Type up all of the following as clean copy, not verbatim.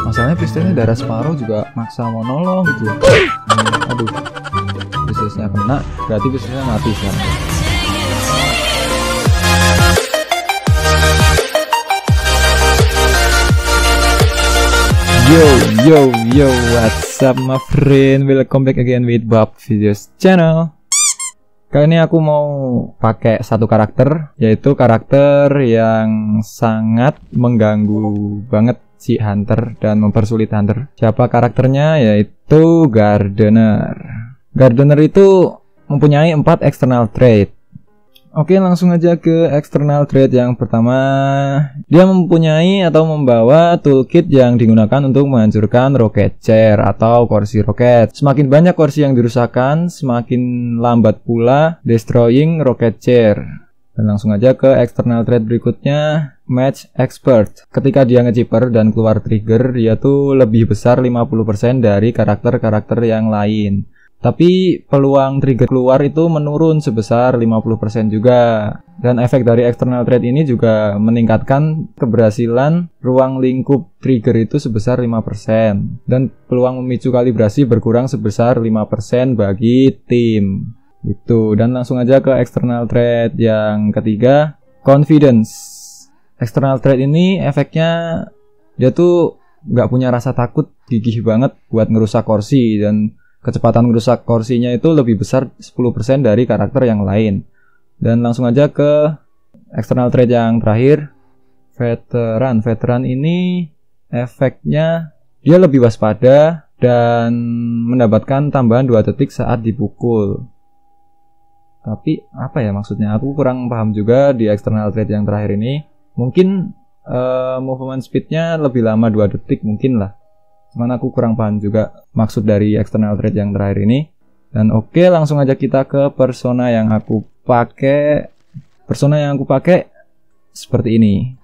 Masalahnya Priestessnya darah separuh juga maksa mau nolong gitu. Aduh, Priestessnya kena, berarti Priestessnya mati sekarang. Yo, what's up my friend, welcome back again with Bob Videos channel. Kali ini aku mau pakai satu karakter, yaitu karakter yang sangat mengganggu banget si Hunter dan mempersulit Hunter. Siapa karakternya? Yaitu Gardener. Gardener itu mempunyai 4 external trait. Oke, langsung aja ke external trait yang pertama. Dia mempunyai atau membawa toolkit yang digunakan untuk menghancurkan rocket chair atau kursi roket. Semakin banyak kursi yang dirusakkan, semakin lambat pula destroying rocket chair. Dan langsung aja ke external trait berikutnya, match expert. Ketika dia ngechipper dan keluar trigger, dia tuh lebih besar 50% dari karakter-karakter yang lain. Tapi peluang trigger keluar itu menurun sebesar 50% juga. Dan efek dari external trait ini juga meningkatkan keberhasilan ruang lingkup trigger itu sebesar 5%. Dan peluang memicu kalibrasi berkurang sebesar 5% bagi tim. Itu. Dan langsung aja ke external trait yang ketiga, confidence. External trait ini efeknya dia tuh nggak punya rasa takut, gigih banget buat ngerusak kursi, dan kecepatan ngerusak kursinya itu lebih besar 10% dari karakter yang lain. Dan langsung aja ke external trait yang terakhir, veteran. Veteran ini efeknya dia lebih waspada dan mendapatkan tambahan 2 detik saat dipukul. Tapi apa ya maksudnya? Aku kurang paham juga di external trait yang terakhir ini. Mungkin movement speednya lebih lama 2 detik mungkin lah. Cuman aku kurang paham juga maksud dari external trait yang terakhir ini. Dan oke, langsung aja kita ke persona yang aku pakai. Persona yang aku pakai seperti ini.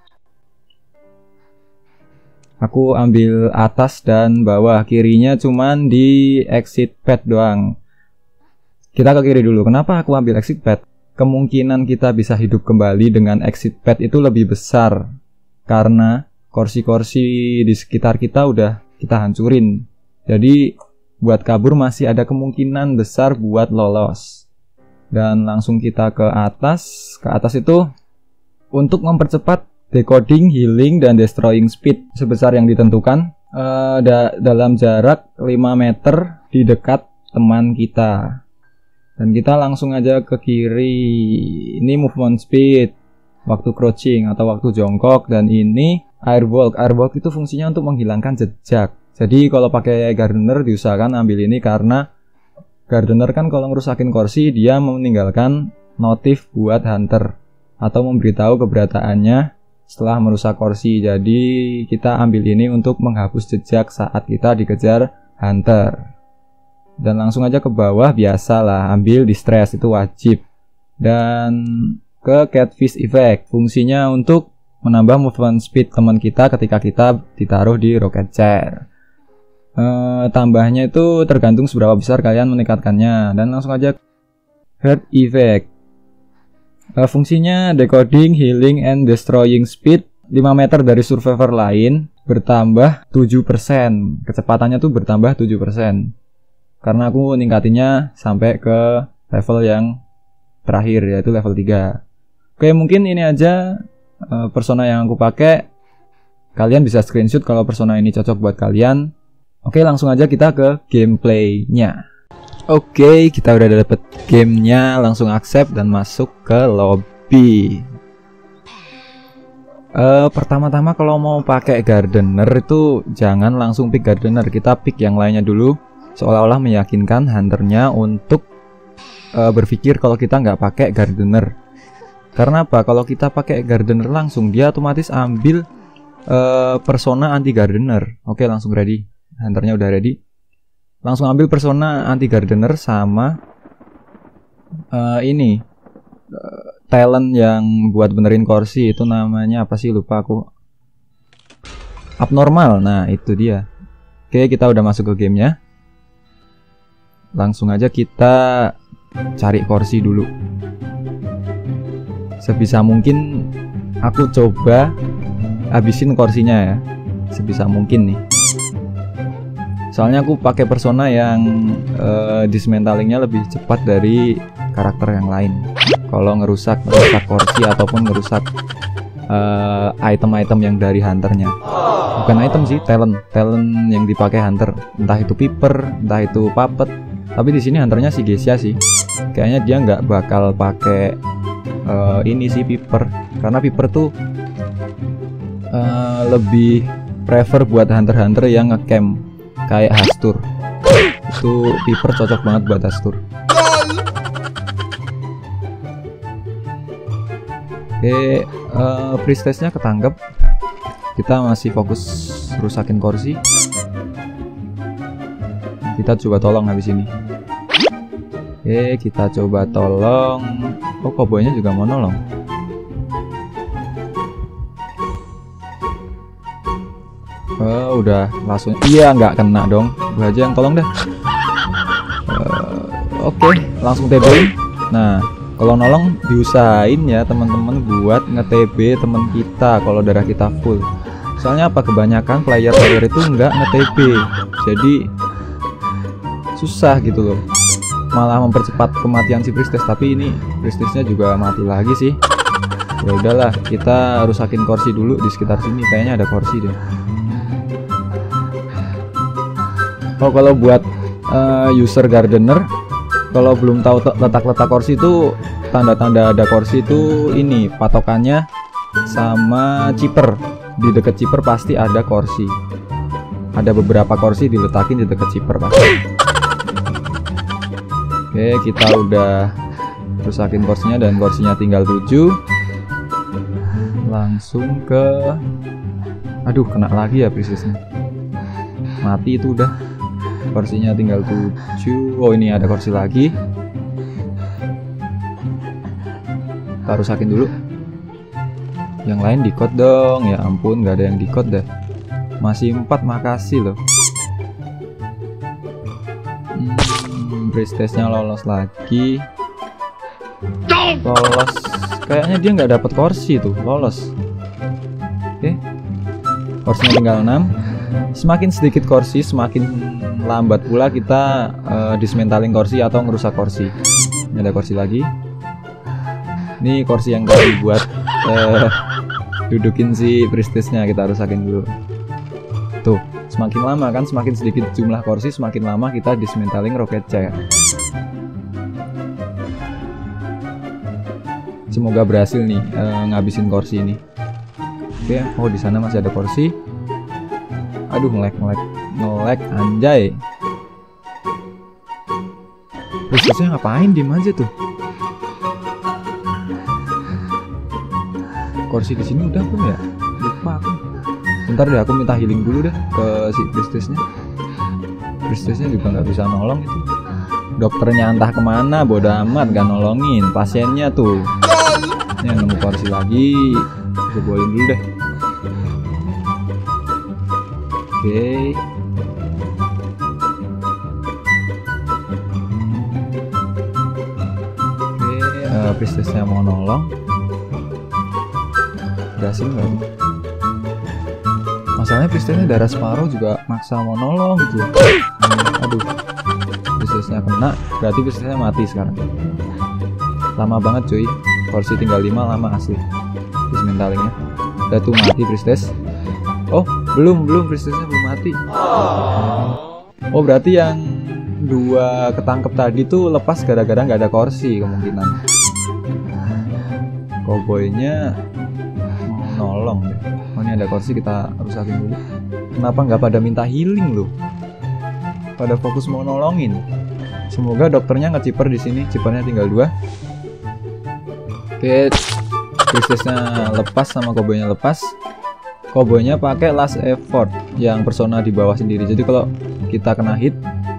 Aku ambil atas dan bawah, kirinya cuman di exit pad doang. Kita ke kiri dulu. Kenapa aku ambil exit pad? Kemungkinan kita bisa hidup kembali dengan exit pad itu lebih besar, karena kursi-kursi di sekitar kita udah kita hancurin. Jadi buat kabur masih ada kemungkinan besar buat lolos. Dan langsung kita ke atas. Ke atas itu untuk mempercepat decoding, healing, dan destroying speed sebesar yang ditentukan dalam jarak 5 meter di dekat teman kita. Dan kita langsung aja ke kiri. Ini movement speed, waktu crouching atau waktu jongkok, dan ini airwalk. Airwalk itu fungsinya untuk menghilangkan jejak. Jadi kalau pakai Gardener diusahakan ambil ini, karena Gardener kan kalau ngerusakin kursi dia meninggalkan notif buat Hunter atau memberitahu keberadaannya setelah merusak kursi. Jadi kita ambil ini untuk menghapus jejak saat kita dikejar Hunter. Dan langsung aja ke bawah, biasalah ambil distress, itu wajib. Dan ke catfish effect, fungsinya untuk menambah movement speed teman kita ketika kita ditaruh di rocket chair. Tambahnya itu tergantung seberapa besar kalian meningkatkannya. Dan langsung aja herd effect, fungsinya decoding, healing, and destroying speed 5 meter dari survivor lain bertambah 7%. Kecepatannya tuh bertambah 7%. Karena aku ningkatinnya sampai ke level yang terakhir, yaitu level 3. Oke, mungkin ini aja persona yang aku pakai. Kalian bisa screenshot kalau persona ini cocok buat kalian. Oke, langsung aja kita ke gameplaynya. Oke, kita udah dapet gamenya. Langsung accept dan masuk ke lobby. Pertama-tama kalau mau pakai Gardener itu jangan langsung pick Gardener. Kita pick yang lainnya dulu, seolah-olah meyakinkan Hunternya untuk berpikir kalau kita nggak pakai Gardener. Karena apa? Kalau kita pakai Gardener langsung, dia otomatis ambil persona anti Gardener. Oke, langsung ready. Hunternya udah ready. Langsung ambil persona anti Gardener sama ini talent yang buat benerin kursi. Itu namanya apa sih? Lupa aku. Abnormal. Nah, itu dia. Oke, kita udah masuk ke gamenya. Langsung aja kita cari kursi dulu. Sebisa mungkin aku coba habisin kursinya ya, sebisa mungkin nih. Soalnya aku pakai persona yang dismantlingnya lebih cepat dari karakter yang lain. Kalau ngerusak kursi ataupun ngerusak item-item yang dari hunternya. Bukan item sih, talent yang dipakai hunter. Entah itu Piper, entah itu Puppet. Tapi di sini hunternya si Geisha sih. Kayaknya dia nggak bakal pakai ini sih Piper, karena Piper tuh lebih prefer buat hunter-hunter yang ngecamp kayak Hastur. Itu Piper cocok banget buat Hastur. Oke, priestessnya ketangkep. Kita masih fokus rusakin kursi. Kita coba tolong habis ini. Oke, kita coba tolong. Oh, cowboynya juga mau nolong. Udah langsung. Iya, nggak kena dong. Gua aja yang tolong dah. Oke, langsung TB. Nah, kalau nolong diusahain ya teman-teman buat nge-TB teman kita kalau darah kita full. Soalnya apa, kebanyakan player itu nggak nge-TB. Jadi susah gitu loh. Malah mempercepat kematian si priestess, tapi ini priestessnya juga mati lagi sih. Ya udahlah, kita rusakin kursi dulu di sekitar sini. Kayaknya ada kursi deh. Oh, kalau buat user gardener, kalau belum tahu letak-letak kursi itu, tanda-tanda ada kursi itu ini patokannya sama chipper. Di dekat chipper pasti ada kursi. Ada beberapa kursi diletakin di dekat chipper pasti. Oke, kita udah rusakin kursinya dan kursinya tinggal 7. Langsung ke, aduh kena lagi ya priestessnya. Mati itu udah. Kursinya tinggal 7. Oh, ini ada kursi lagi. Kita rusakin dulu. Yang lain di-code dong. Ya ampun, nggak ada yang di-code dah. Masih 4, makasih loh. Priestessnya lolos lagi. Lolos. Kayaknya dia nggak dapat kursi tuh. Lolos. Oke. Kursinya tinggal 6. Semakin sedikit kursi, semakin lambat pula kita dismantling kursi atau ngerusak kursi. Ini ada kursi lagi. Ini kursi yang tadi buat dudukin si priestessnya, kita rusakin dulu. Tuh, semakin lama kan, semakin sedikit jumlah kursi, semakin lama kita dismantling rocket chair. Semoga berhasil nih ngabisin kursi ini. Oke, oh di sana masih ada kursi. Aduh, ngelek anjay. Priestessnya ngapain, diem aja tuh. Kursi di sini udah belum ya? Lupa aku. Bentar deh, aku minta healing dulu deh ke si priestessnya. Priestessnya juga nggak bisa nolong itu. Dokternya entah kemana, bodo amat, gak nolongin. Pasiennya tuh. Ini nemu kursi lagi. Jebolin dulu deh. Oke. Priestessnya mau nolong. Berhasil nggak? Masalahnya priestessnya darah separuh juga maksa mau nolong gitu. Aduh, priestessnya kena, berarti priestessnya mati sekarang. Lama banget cuy, kursi tinggal 5, lama asli dismantlingnya. Udah tuh mati priestess. Oh, belum priestessnya belum mati. Oh, berarti yang 2 ketangkep tadi tuh lepas gara-gara nggak ada kursi kemungkinan. Cowboynya nolong deh. Oh, ini ada kursi, kita rusakin dulu. Kenapa nggak pada minta healing loh? Pada fokus mau nolongin. Semoga dokternya nge-chipper di sini. Chippernya tinggal 2. Oke, priestessnya lepas sama cowboynya lepas. Cowboynya pakai last effort yang persona di bawah sendiri. Jadi kalau kita kena hit,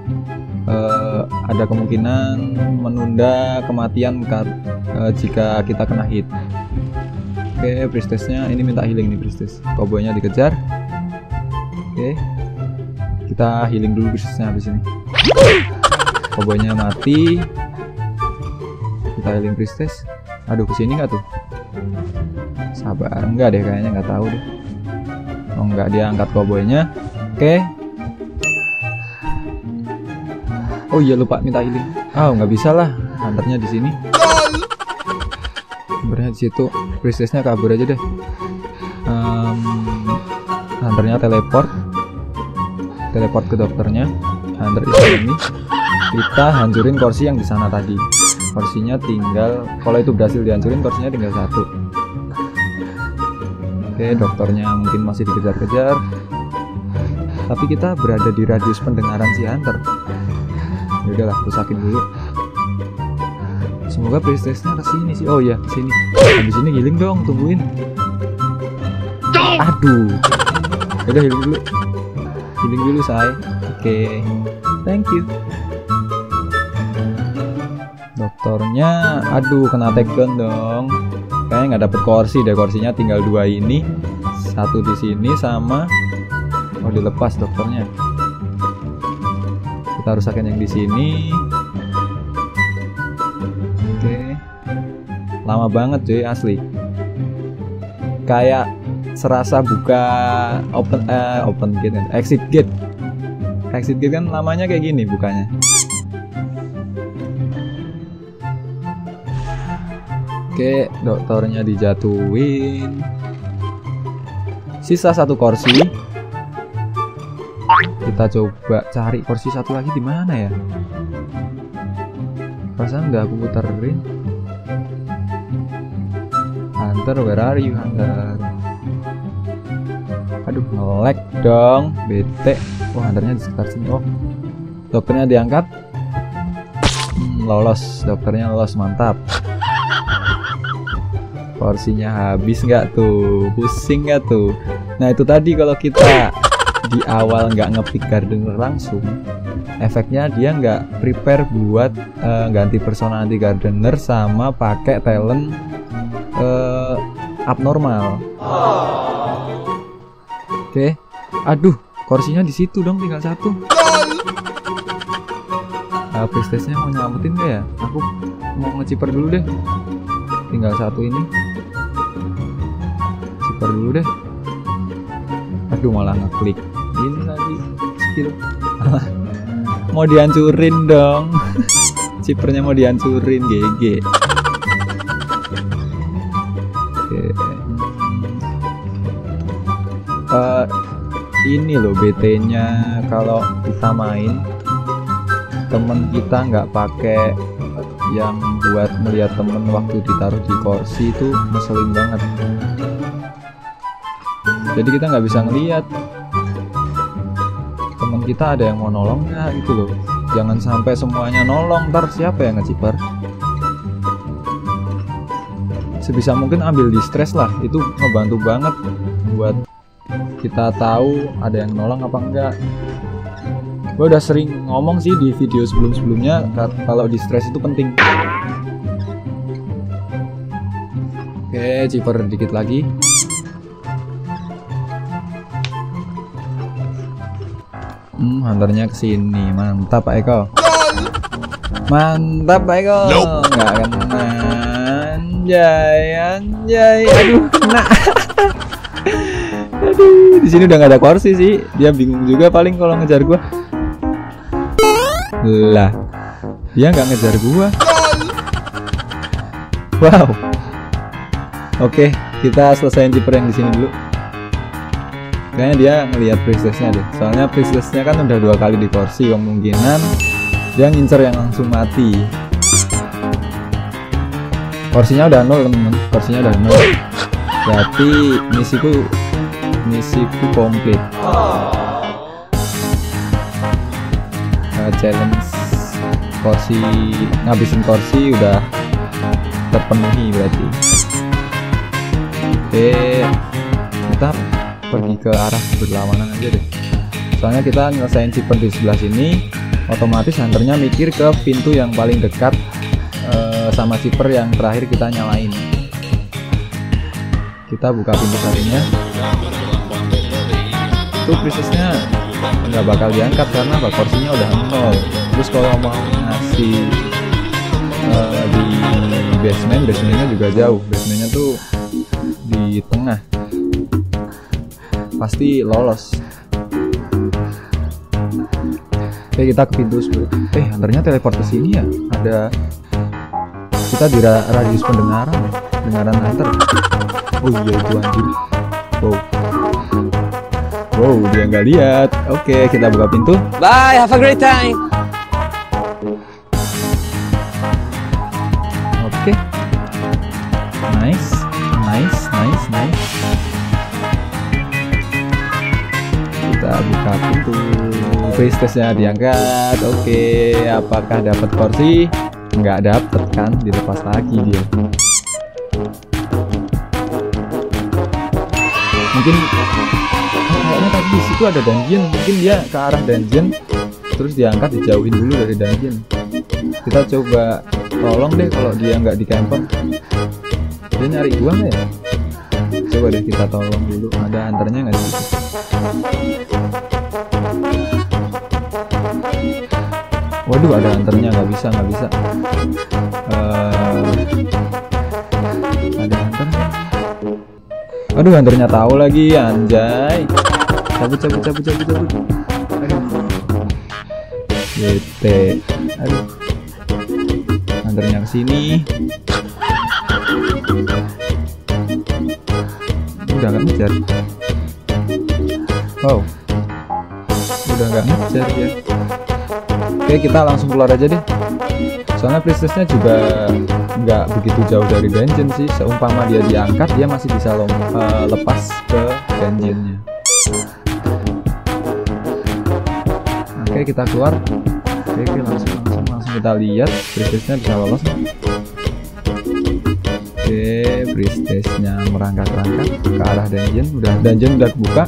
ada kemungkinan menunda kematian jika kita kena hit. Oke, priestessnya ini minta healing nih priestess. Cowboynya dikejar. Oke, kita healing dulu priestessnya habis ini. Cowboynya mati. Kita healing priestess. Aduh, kesini nggak tuh? Sabar, enggak deh, kayaknya nggak tahu deh. Oh enggak, dia angkat cowboynya. Oke. Oh iya, lupa minta healing. Nggak bisa lah, hunternya di sini. Sebenarnya di situ, priestessnya kabur aja deh. Hunternya teleport ke dokternya. Hunter di sini. Kita hancurin kursi yang di sana tadi. Kursinya tinggal, kalau itu berhasil dihancurin, kursinya tinggal 1. Oke, dokternya mungkin masih dikejar-kejar. Tapi kita berada di radius pendengaran si hunter. Udahlah, rusakin dulu. Semoga priestessnya kesini sih. Oh iya, kesini. Habis ini healing dong, tungguin. Aduh. Udah healing dulu. Healing dulu, say. Oke. Thank you. Dokternya, aduh, kena takedown dong. Kayaknya nggak dapet kursi deh. Kursinya tinggal 2 ini. 1 di sini sama. Oh, dilepas dokternya. Kita rusakin yang di sini. Oke. Lama banget cuy, asli. Kayak serasa buka open gate, exit gate. Exit gate kan lamanya kayak gini bukanya. Oke, dokternya dijatuhin. Sisa 1 kursi. Kita coba cari kursi 1 lagi di mana ya? Perasaan nggak aku puterin. Hunter, where are you, Hunter? Aduh, nge-lag dong, bete. Wah, hunternya di sekitar sini. Oh, dokternya diangkat. Lolos, dokternya lolos, mantap. Porsinya habis nggak tuh? Pusing nggak tuh? Nah, itu tadi kalau kita di awal nggak ngepick gardener langsung, efeknya dia nggak prepare buat ganti persona anti gardener sama pakai talent abnormal. Oke. Aduh, kursinya di situ dong, tinggal 1. Priestessnya mau nyelamatin gak ya? Aku mau ngeciper dulu deh. Tinggal 1 ini. Ciper dulu deh. Aduh, malah ngeklik. Ini lagi skill. Mau dihancurin dong. Cipernya mau dihancurin, GG. Oke. Ini loh BT-nya kalau kita main, temen kita nggak pakai yang buat melihat temen waktu ditaruh di kursi, itu ngeselin banget. Jadi kita nggak bisa ngelihat temen kita ada yang mau nolong nggak gitu loh. Jangan sampai semuanya nolong, ntar siapa yang ngeciper? Sebisa mungkin ambil distress lah, itu ngebantu banget buat kita tahu ada yang nolong apa enggak. Gue udah sering ngomong sih di video sebelum-sebelumnya kalau distress itu penting. Oke, ciper dikit lagi. Hunternya kesini, mantap Pak Eko. Mantap Pak Eko. Nggak kena. Anjay, aduh kena. Aduh, di sini udah nggak ada kursi sih. Dia bingung juga paling kalau ngejar gua. Lah, dia nggak ngejar gua. Wow. Oke, kita selesaiin ciper yang di sini dulu. Kayaknya dia ngelihat priestessnya deh. Soalnya priestessnya kan udah 2 kali di kursi, kemungkinan dia ngincer yang langsung mati. Kursinya udah 0 temen-temen. Kursinya udah 0. Berarti misiku komplit. Challenge kursi, ngabisin kursi udah terpenuhi berarti. Oke, kita pergi ke arah berlawanan aja deh. Soalnya kita nyelesain ciper di sebelah sini, otomatis hunternya mikir ke pintu yang paling dekat sama ciper yang terakhir kita nyalain. Kita buka pintu satunya. Itu priestessnya nggak bakal diangkat karena kursinya udah 0. Terus kalau mau ngasih di basementnya juga jauh. Basementnya tuh di tengah. Pasti lolos. Oke, kita ke pintu 10. Hunternya teleport ke sini ya. Ada kita di radius pendengaran hunter. Oh iya, itu anjir. Wow, dia nggak lihat. Oke, kita buka pintu. Bye, have a great time. Oke. Nice. Kita buka pintu. Priestess-nya diangkat. Oke, apakah dapat kursi? Nggak dapet kan, dilepas lagi dia. Mungkin kayaknya tadi di situ ada dungeon, mungkin dia ke arah dungeon terus diangkat, dijauhin dulu dari dungeon. Kita coba tolong deh kalau dia nggak di camper. Dia nyari gua nggak ya? Coba deh kita tolong dulu. Ada hunternya nggak sih? Waduh, ada hunternya, nggak bisa. Ada hunter. Aduh, hunternya tahu lagi, anjay. Cabut. Aduh. GT. Aduh. Hunternya kesini. Udah nggak ngejar. Wow. Udah nggak ngejar ya. Oke, kita langsung keluar aja deh. Soalnya priestess-nya juga nggak begitu jauh dari dungeon sih. Seumpama dia diangkat, dia masih bisa lepas ke dungeonnya. Oke, kita keluar. Oke, langsung kita lihat priestess-nya bisa lolos. Oke, priestess-nya merangkak-rangkak ke arah dungeon. Dungeon udah kebuka.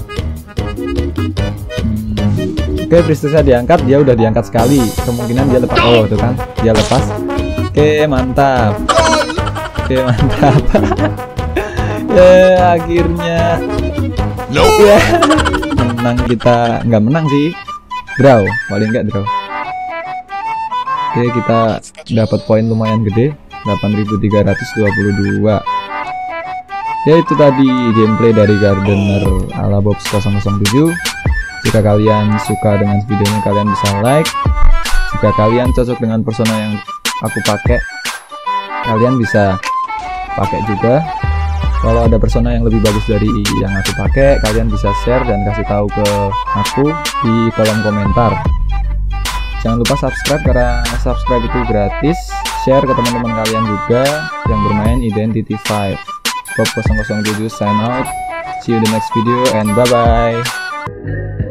Oke, priestess-nya diangkat, dia udah diangkat sekali. Kemungkinan dia lepas. Oh, tuh kan, dia lepas. Oke, mantap. Ya, akhirnya. Ya, menang kita. Nggak menang sih. Draw, paling nggak draw. Oke, kita dapat poin lumayan gede, 8.322. Ya, itu tadi gameplay dari Gardener ala Bobs 007. Jika kalian suka dengan videonya, kalian bisa like. Jika kalian cocok dengan persona yang aku pakai, kalian bisa pakai juga. Kalau ada persona yang lebih bagus dari yang aku pakai, kalian bisa share dan kasih tahu ke aku di kolom komentar. Jangan lupa subscribe, karena subscribe itu gratis. Share ke teman-teman kalian juga yang bermain Identity V. Bob 007 sign out. See you in the next video and bye bye.